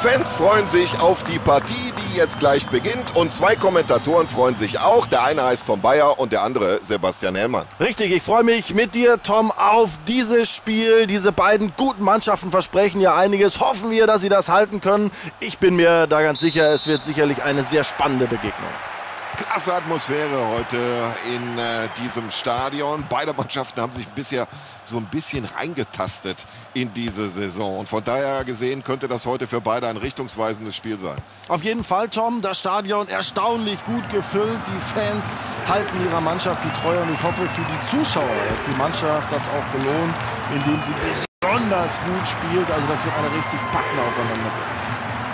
Fans freuen sich auf die Partie, die jetzt gleich beginnt. Und zwei Kommentatoren freuen sich auch. Der eine heißt Tom Bayer und der andere Sebastian Hellmann. Richtig, ich freue mich mit dir, Tom, auf dieses Spiel. Diese beiden guten Mannschaften versprechen ja einiges. Hoffen wir, dass sie das halten können. Ich bin mir da ganz sicher, es wird sicherlich eine sehr spannende Begegnung. Klasse Atmosphäre heute in diesem Stadion. Beide Mannschaften haben sich bisher so ein bisschen reingetastet in diese Saison. Und von daher gesehen könnte das heute für beide ein richtungsweisendes Spiel sein. Auf jeden Fall, Tom, das Stadion erstaunlich gut gefüllt. Die Fans halten ihrer Mannschaft die Treue. Und ich hoffe für die Zuschauer, dass die Mannschaft das auch belohnt, indem sie besonders gut spielt. Also das wird eine richtig packende Auseinandersetzung.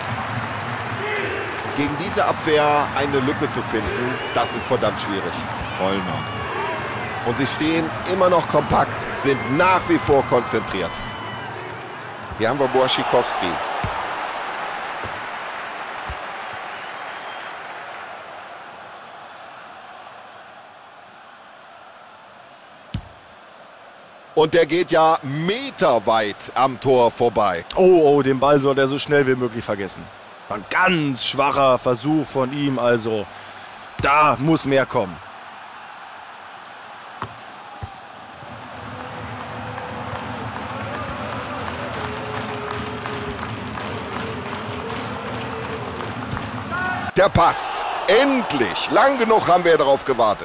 Gegen diese Abwehr eine Lücke zu finden, das ist verdammt schwierig. Vollmer. Und sie stehen immer noch kompakt, sind nach wie vor konzentriert. Hier haben wir Błaszczykowski. Und der geht ja meterweit am Tor vorbei. Oh, den Ball soll er so schnell wie möglich vergessen. Ein ganz schwacher Versuch von ihm, also da muss mehr kommen. Der passt. Endlich. Lang genug haben wir darauf gewartet.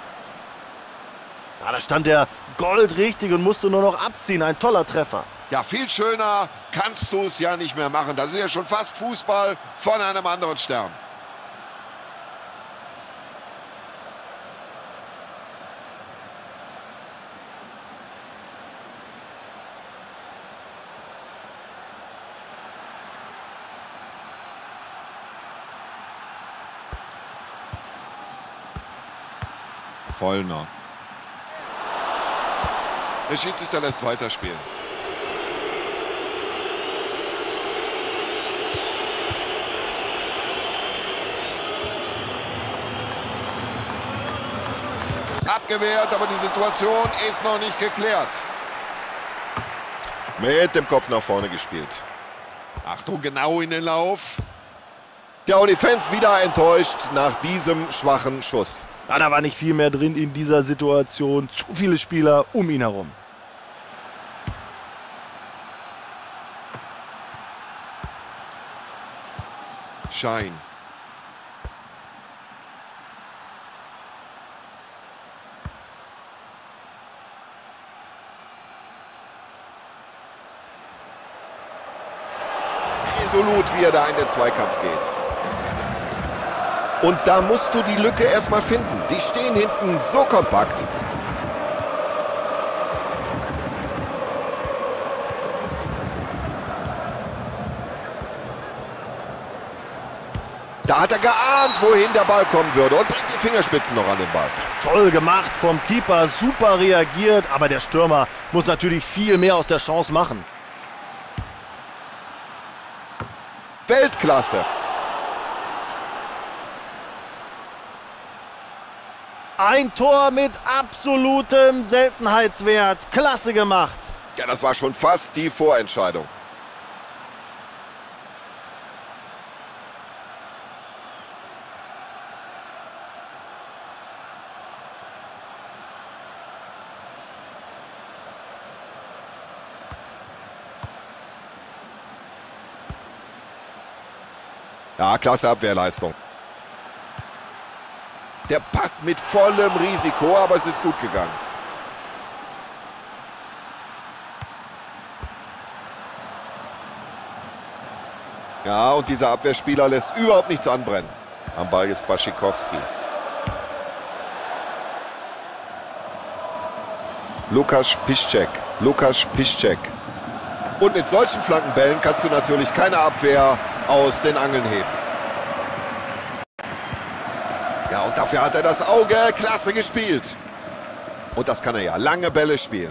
Ja, da stand der goldrichtig und musste nur noch abziehen. Ein toller Treffer. Ja, viel schöner kannst du es ja nicht mehr machen. Das ist ja schon fast Fußball von einem anderen Stern. Vollner. Der Schiedsrichter lässt weiterspielen. Abgewehrt, aber die Situation ist noch nicht geklärt. Mit dem Kopf nach vorne gespielt. Achtung, genau in den Lauf. Ja, und die Fans wieder enttäuscht nach diesem schwachen Schuss. Ja, da war nicht viel mehr drin in dieser Situation. Zu viele Spieler um ihn herum. Schein. Resolut, wie er da in den Zweikampf geht. Und da musst du die Lücke erstmal finden. Die stehen hinten so kompakt. Da hat er geahnt, wohin der Ball kommen würde und bringt die Fingerspitzen noch an den Ball. Toll gemacht vom Keeper, super reagiert, aber der Stürmer muss natürlich viel mehr aus der Chance machen. Weltklasse. Ein Tor mit absolutem Seltenheitswert. Klasse gemacht. Ja, das war schon fast die Vorentscheidung. Ja, klasse Abwehrleistung. Der Pass mit vollem Risiko, aber es ist gut gegangen. Ja, und dieser Abwehrspieler lässt überhaupt nichts anbrennen. Am Ball jetzt Błaszczykowski. Łukasz Piszczek. Łukasz Piszczek. Und mit solchen Flankenbällen kannst du natürlich keine Abwehr aus den Angeln heben. Ja, und dafür hat er das Auge. Klasse gespielt. Und das kann er ja. Lange Bälle spielen.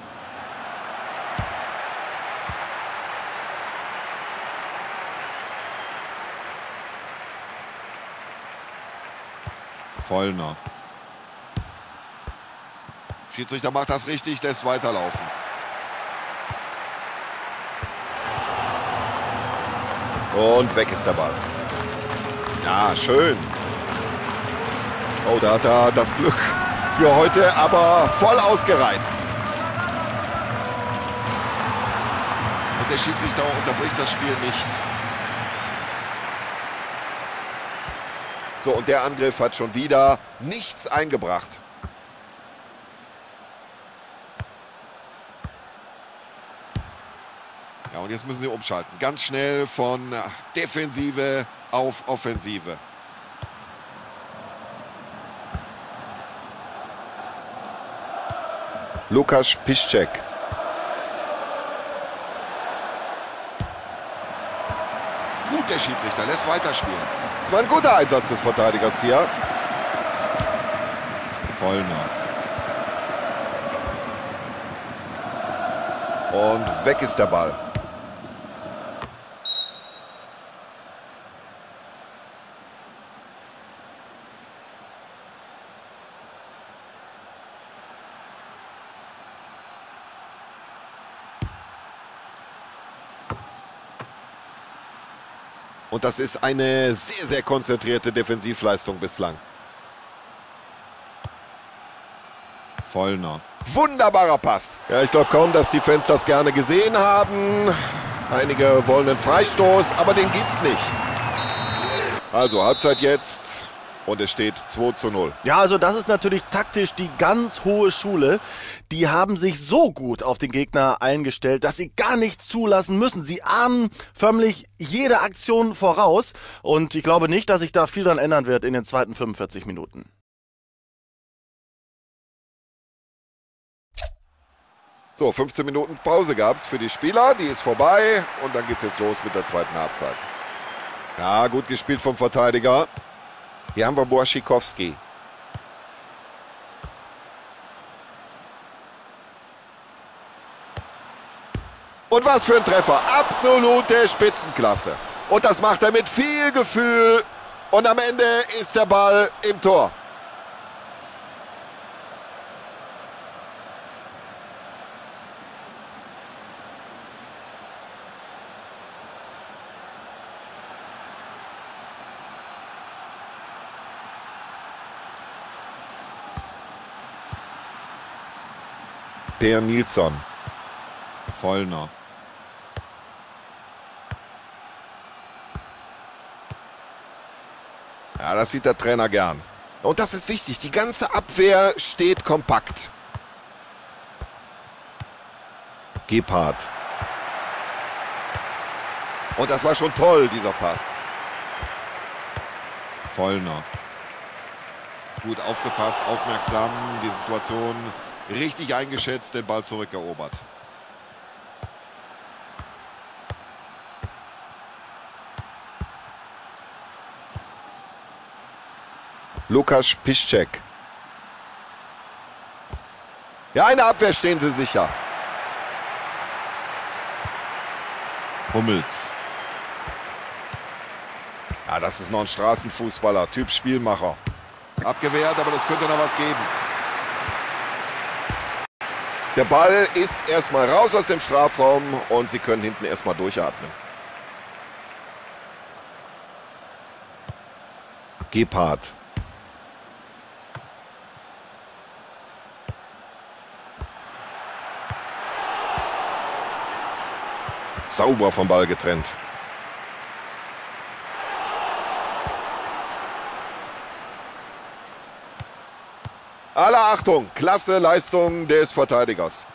Vollner. Schiedsrichter macht das richtig, lässt weiterlaufen. Und weg ist der Ball. Ja, schön. Oh, da hat er das Glück für heute aber voll ausgereizt. Und der Schiedsrichter unterbricht das Spiel nicht. So, und der Angriff hat schon wieder nichts eingebracht. Ja, und jetzt müssen sie umschalten. Ganz schnell von Defensive auf Offensive. Lukas Piszczek. Gut, der Schiedsrichter lässt weiterspielen. Es war ein guter Einsatz des Verteidigers hier. Vollner. Und weg ist der Ball. Und das ist eine sehr, sehr konzentrierte Defensivleistung bislang. Vollner. Wunderbarer Pass. Ja, ich glaube kaum, dass die Fans das gerne gesehen haben. Einige wollen einen Freistoß, aber den gibt's nicht. Also Halbzeit jetzt. Und es steht 2:0. Ja, also das ist natürlich taktisch die ganz hohe Schule. Die haben sich so gut auf den Gegner eingestellt, dass sie gar nichts zulassen müssen. Sie ahnen förmlich jede Aktion voraus. Und ich glaube nicht, dass sich da viel dran ändern wird in den zweiten 45 Minuten. So, 15 Minuten Pause gab es für die Spieler. Die ist vorbei. Und dann geht es jetzt los mit der zweiten Halbzeit. Ja, gut gespielt vom Verteidiger. Hier haben wir Błaszczykowski. Und was für ein Treffer. Absolute Spitzenklasse. Und das macht er mit viel Gefühl. Und am Ende ist der Ball im Tor. Per Nilsson. Vollner. Ja, das sieht der Trainer gern. Und das ist wichtig. Die ganze Abwehr steht kompakt. Gebhardt. Und das war schon toll, dieser Pass. Vollner. Gut aufgepasst, aufmerksam, die Situation richtig eingeschätzt, den Ball zurückerobert. Lukas Piszczek. Ja, in der Abwehr stehen sie sicher. Hummels. Ja, das ist noch ein Straßenfußballer, Typ Spielmacher. Abgewehrt, aber das könnte noch was geben. Der Ball ist erstmal raus aus dem Strafraum und sie können hinten erstmal durchatmen. Gebhardt. Sauber vom Ball getrennt. Alle Achtung, klasse Leistung des Verteidigers.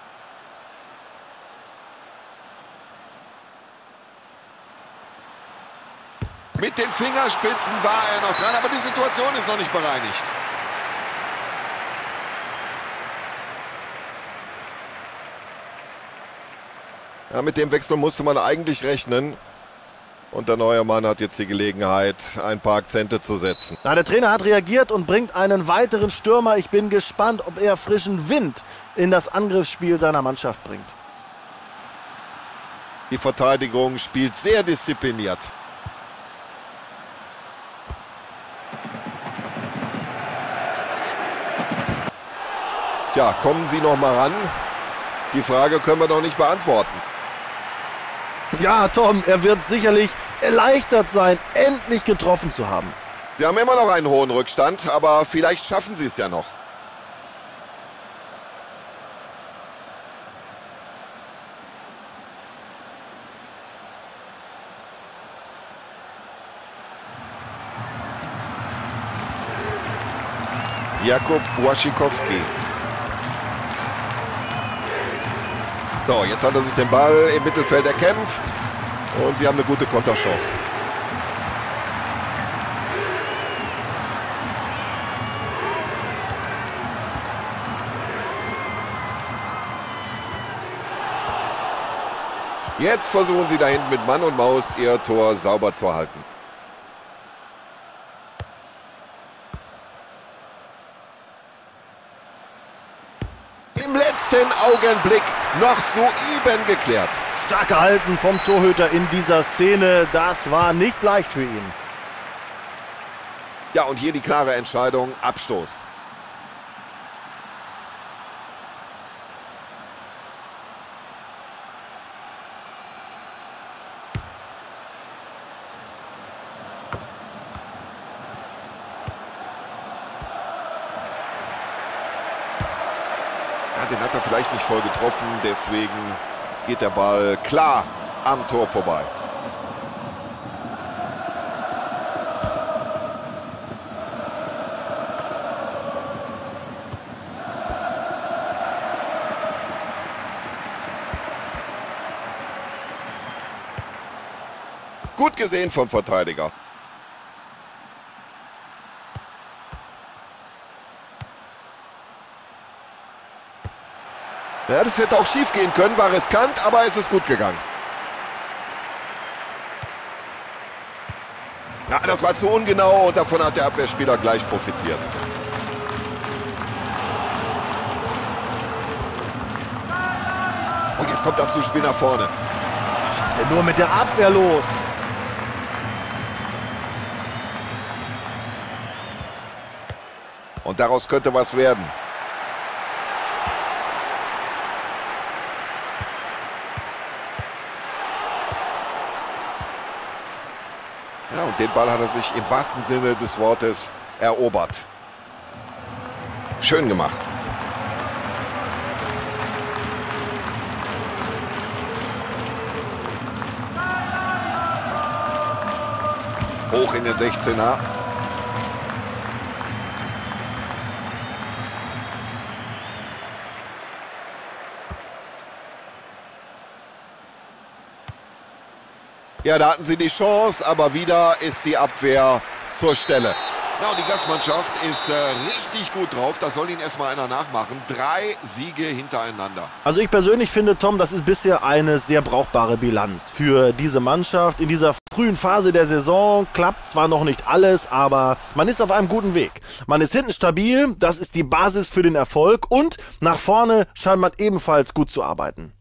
Mit den Fingerspitzen war er noch dran, aber die Situation ist noch nicht bereinigt. Ja, mit dem Wechsel musste man eigentlich rechnen. Und der neue Mann hat jetzt die Gelegenheit, ein paar Akzente zu setzen. Na, der Trainer hat reagiert und bringt einen weiteren Stürmer. Ich bin gespannt, ob er frischen Wind in das Angriffsspiel seiner Mannschaft bringt. Die Verteidigung spielt sehr diszipliniert. Tja, kommen Sie noch mal ran? Die Frage können wir doch nicht beantworten. Ja, Tom, er wird sicherlich erleichtert sein, endlich getroffen zu haben. Sie haben immer noch einen hohen Rückstand, aber vielleicht schaffen sie es ja noch. Jakub Błaszczykowski. So, jetzt hat er sich den Ball im Mittelfeld erkämpft und sie haben eine gute Konterchance. Jetzt versuchen sie da hinten mit Mann und Maus ihr Tor sauber zu halten. Im letzten Augenblick noch soeben geklärt. Stark gehalten vom Torhüter in dieser Szene. Das war nicht leicht für ihn. Ja, und hier die klare Entscheidung, Abstoß. Den hat er vielleicht nicht voll getroffen, deswegen geht der Ball klar am Tor vorbei. Gut gesehen vom Verteidiger. Ja, das hätte auch schief gehen können, war riskant, aber es ist gut gegangen. Ja, das war zu ungenau und davon hat der Abwehrspieler gleich profitiert. Und jetzt kommt das Zuspiel nach vorne. Was ist denn nur mit der Abwehr los? Und daraus könnte was werden. Ja, und den Ball hat er sich im wahrsten Sinne des Wortes erobert. Schön gemacht. Hoch in den 16er. Ja, da hatten sie die Chance, aber wieder ist die Abwehr zur Stelle. Ja, und die Gastmannschaft ist richtig gut drauf. Da soll ihnen erstmal einer nachmachen. 3 Siege hintereinander. Also ich persönlich finde, Tom, das ist bisher eine sehr brauchbare Bilanz für diese Mannschaft. In dieser frühen Phase der Saison klappt zwar noch nicht alles, aber man ist auf einem guten Weg. Man ist hinten stabil, das ist die Basis für den Erfolg und nach vorne scheint man ebenfalls gut zu arbeiten.